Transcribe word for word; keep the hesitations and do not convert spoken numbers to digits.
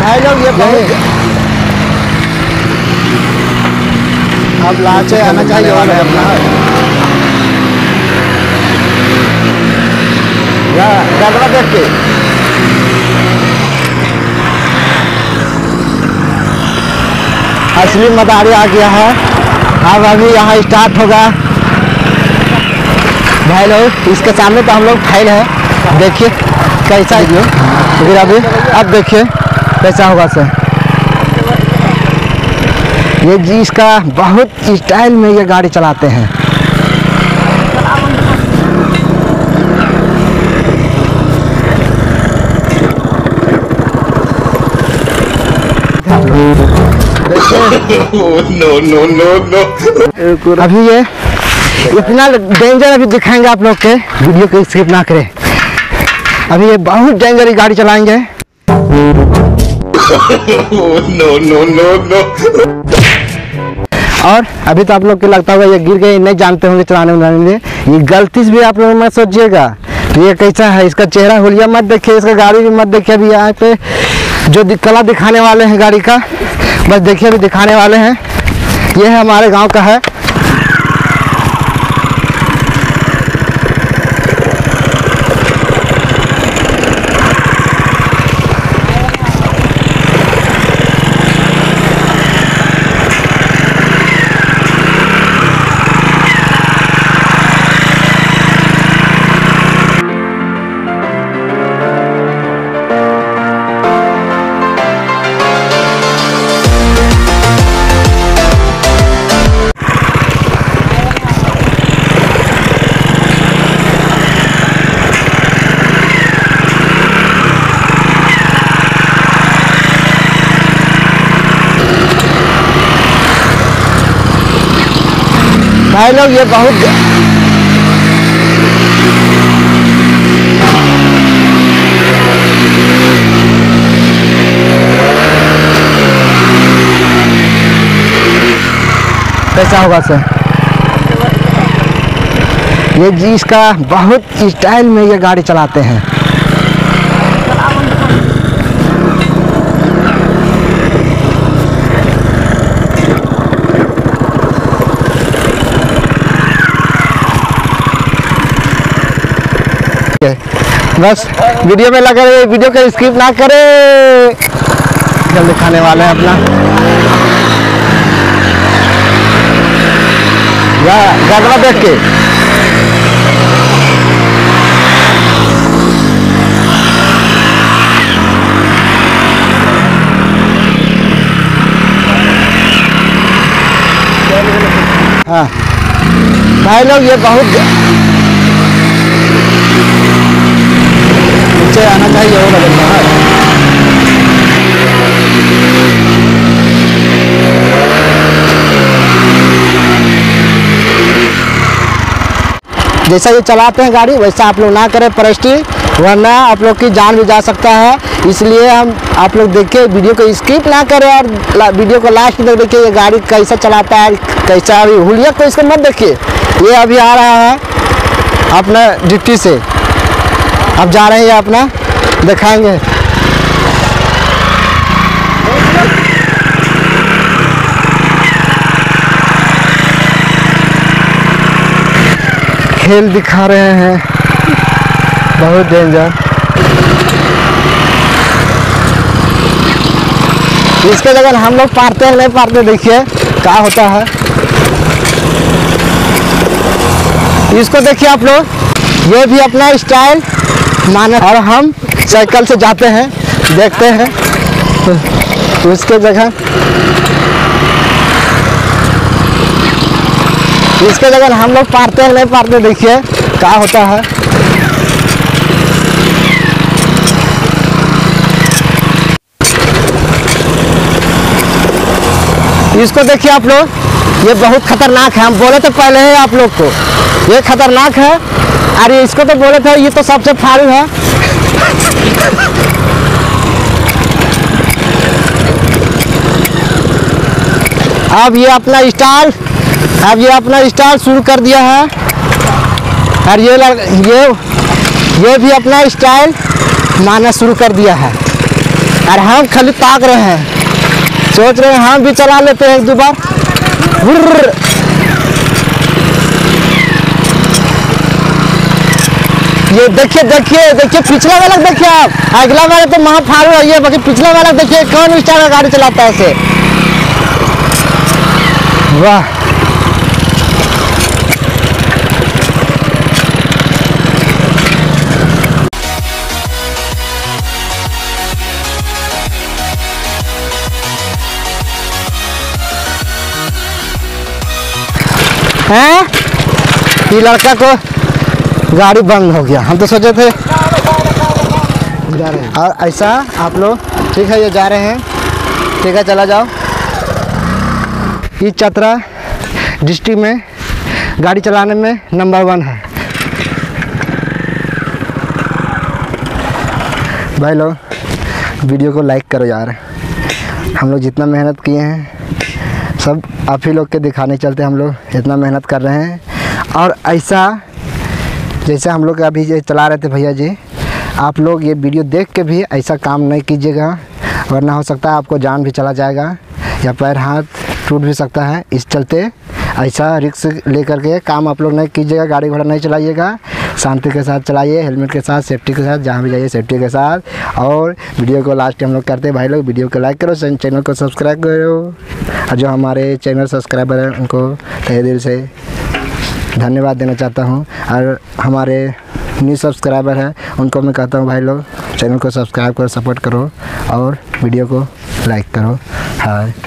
भाई लोग ये बहुत अब लाचे आना चाहिए वाले अपना गड़बड़ा देख के असली मदारी आ गया है। अब अभी यहाँ स्टार्ट होगा भाई लोग। इसके सामने तो हम लोग फैल है, देखिए कैसा है फिर अभी अब देखिए कैसा होगा सर। ये जी इसका बहुत स्टाइल में ये गाड़ी चलाते हैं। नो नो नो नो अभी ये इतना डेंजर अभी दिखाएंगे आप लोग के, वीडियो को स्किप ना करें। अभी ये बहुत डेंजर गाड़ी चलाएंगे। नो नो नो नो और अभी तो आप लोग को लगता होगा ये गिर गए, नहीं जानते होंगे चलाने उलाने। ये गलती से भी आप लोग मत सोचिएगा। तो ये कैसा है, इसका चेहरा हुलिया मत देखिए, इसका गाड़ी भी मत देखिए। अभी यहाँ पे जो कला दिखाने वाले हैं गाड़ी का, बस देखिए अभी दिखाने वाले हैं। ये है हमारे गांव का है। भाई लोग ये बहुत कैसा होगा सर। ये जी इसका बहुत स्टाइल में ये गाड़ी चलाते हैं। बस वीडियो में लगा रहे, वीडियो को स्किप ना करें। जल्दी दिखाने वाले हैं अपना गड़बड़ा देख के। हाँ भाई लोग ये बहुत नीचे आना चाहिए वो लगता है। जैसा ये चलाते हैं गाड़ी वैसा आप लोग ना करें परिस्टी, वरना आप लोग की जान भी जा सकता है। इसलिए हम आप लोग देखिए, वीडियो को स्किप ना करें और वीडियो को लास्ट तक देखिए। ये गाड़ी कैसा चलाता है, कैसा अभी हुलिया को इसको मत देखिए। ये अभी आ रहा है अपना ड्यूटी से, अब जा रहे हैं ये अपना दिखाएंगे। खेल दिखा रहे हैं बहुत डेंजर। इसके जगह हम लोग पारते हैं नहीं पारते, देखिए क्या होता है। इसको देखिए आप लोग, ये भी अपना स्टाइल माना। और हम साइकिल से जाते हैं, देखते हैं तो उसके जगह इसके जगह हम लोग पारते हैं नहीं पारते, देखिए क्या होता है। इसको देखिए आप लोग, ये बहुत खतरनाक है। हम बोले तो पहले ही आप लोग को ये खतरनाक है। अरे इसको तो बोले थे ये तो सबसे फाड़ू है। अब ये अपना स्टाइल अब ये अपना स्टाइल शुरू कर दिया है। और ये ये ये भी अपना स्टाइल मारना शुरू कर दिया है। और हम खाली ताक रहे हैं, सोच रहे हैं हम भी चला लेते हैं एक दो बार। ये देखिए देखिए देखिए पिछला वाला देखिए आप, अगला वाला तो महा फाड़ू है ये, बाकी पिछला वाला देखिए कौन स्टार का गाड़ी चलाता है ऐसे। वाह हैं, ये लड़का को गाड़ी बंद हो गया, हम तो सोचे थे जा रहे हैं। और ऐसा आप लोग ठीक है, ये जा रहे हैं, ठीक है चला जाओ। ये चतरा डिस्ट्रिक्ट में गाड़ी चलाने में नंबर वन है भाई लोग। वीडियो को लाइक करो यार, हम लोग जितना मेहनत किए हैं सब आप ही लोग के दिखाने चलते हम लोग इतना मेहनत कर रहे हैं। और ऐसा जैसे हम लोग अभी ये चला रहे थे भैया जी, आप लोग ये वीडियो देख के भी ऐसा काम नहीं कीजिएगा, वरना हो सकता है आपको जान भी चला जाएगा या पैर हाथ टूट भी सकता है। इस चलते ऐसा रिस्क लेकर के काम आप लोग नहीं कीजिएगा, गाड़ी घोड़ा नहीं चलाइएगा, शांति के साथ चलाइए, हेलमेट के साथ, सेफ्टी के साथ, जहाँ भी जाइए सेफ्टी के साथ। और वीडियो को लास्ट हम लोग करते हैं भाई लोग, वीडियो को लाइक करो, चैनल को सब्सक्राइब करो, और जो हमारे चैनल सब्सक्राइबर हैं उनको तहे दिल से धन्यवाद देना चाहता हूँ। और हमारे न्यू सब्सक्राइबर हैं उनको मैं कहता हूँ भाई लोग चैनल को सब्सक्राइब करो, सपोर्ट करो और वीडियो को लाइक करो। हाय।